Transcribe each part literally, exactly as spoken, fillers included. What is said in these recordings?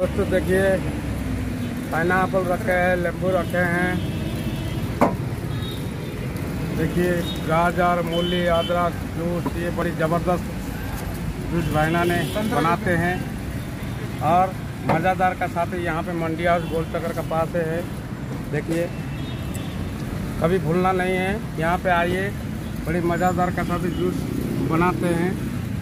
दोस्तों देखिए, पाइनएप्पल रखे हैं, नींबू रखे हैं। देखिए गाजर, मूली, अदरक जूस, ये बड़ी ज़बरदस्त जूस भाईना ने बनाते हैं और मज़ेदार का साथ ही यहाँ पे मंडी हाउस गोल चक्कर का पास है। देखिए कभी भूलना नहीं है, यहाँ पे आइए, बड़ी मज़ेदार का साथ ही जूस बनाते हैं।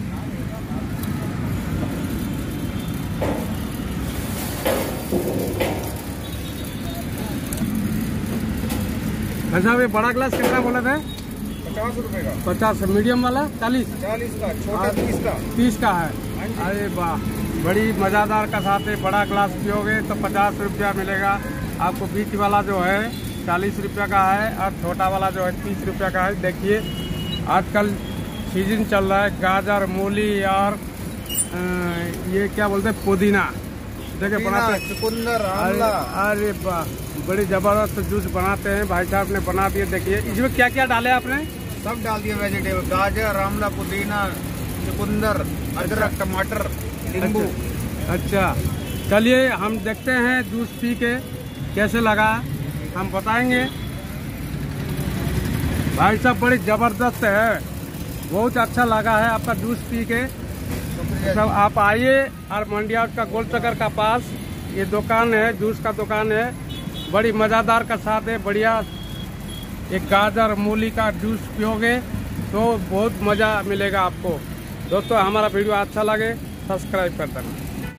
अच्छा, ये बड़ा ग्लास कितना बोले थे? पचास रुपए का। पचास। मीडियम वाला चालीस? चालीस का। छोटा तीस का। तीस का है। अरे वाह, बड़ी मज़ेदार का साथ है। बड़ा ग्लास पियोगे तो पचास रुपया मिलेगा आपको। बीच वाला जो है चालीस रुपया का है और छोटा वाला जो है तीस रुपया का है। देखिए आजकल सीजन चल रहा है, गाजर, मूली और ये क्या बोलते हैं, पुदीना। देखिए बनाते हैं, चुकंदर, अरे अरे वाह, बड़ी जबरदस्त जूस बनाते हैं भाई साहब ने बना दिए। देखिए इसमें क्या क्या डाले आपने? सब डाल दिए वेजिटेबल, गाजर, आंवला, पुदीना, चुकंदर, अदरक, टमाटर, नींबू। अच्छा चलिए हम देखते हैं जूस पी के कैसे लगा, हम बताएंगे। भाई साहब बड़ी जबरदस्त है, बहुत अच्छा लगा है आपका जूस पी के। सब आप आइए और मंडी हाउस का गोल चक्कर का पास ये दुकान है, जूस का दुकान है। बड़ी मज़ेदार का साथ है, बढ़िया। एक गाजर मूली का जूस पियोगे तो बहुत मज़ा मिलेगा आपको। दोस्तों हमारा वीडियो अच्छा लगे सब्सक्राइब कर देना।